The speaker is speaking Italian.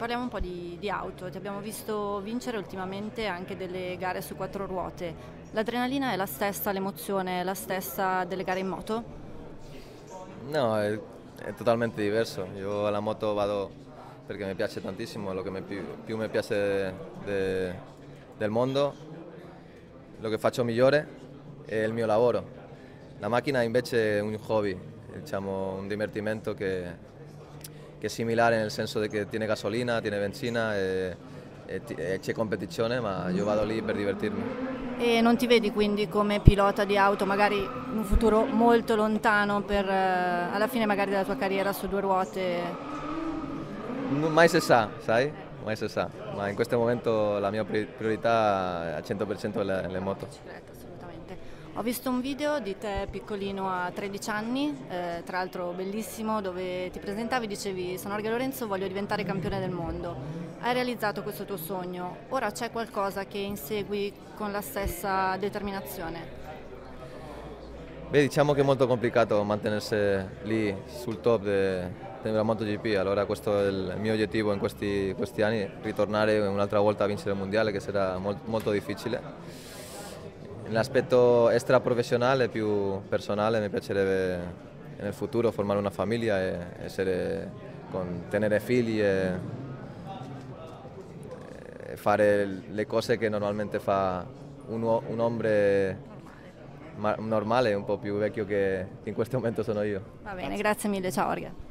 Parliamo un po' di auto, ti abbiamo visto vincere ultimamente anche delle gare su quattro ruote. L'adrenalina è la stessa, l'emozione è la stessa delle gare in moto? No, è totalmente diverso. Io alla moto vado perché mi piace tantissimo, lo che più mi piace del mondo, lo che faccio migliore è il mio lavoro. La macchina invece è un hobby, diciamo un divertimento che è similare nel senso di che tiene gasolina, tiene benzina e c'è competizione, ma io vado lì per divertirmi. E non ti vedi quindi come pilota di auto, magari in un futuro molto lontano, per alla fine magari della tua carriera su due ruote? Mai si sa, sai? Mai si sa, ma in questo momento la mia priorità è al 100% le moto. Bicicletta, assolutamente. Ho visto un video di te piccolino a 13 anni, tra l'altro bellissimo, dove ti presentavi e dicevi: sono Orga Lorenzo, voglio diventare campione del mondo. Hai realizzato questo tuo sogno, ora c'è qualcosa che insegui con la stessa determinazione? Beh, diciamo che è molto complicato mantenersi lì sul top della MotoGP, allora questo è il mio obiettivo in questi anni, ritornare un'altra volta a vincere il mondiale che sarà molto difficile. Nell'aspetto extra professionale, più personale, mi piacerebbe nel futuro formare una famiglia tenere figli e fare le cose che normalmente fa un uomo normale, un po' più vecchio che in questo momento sono io. Va bene, grazie mille, ciao Orga.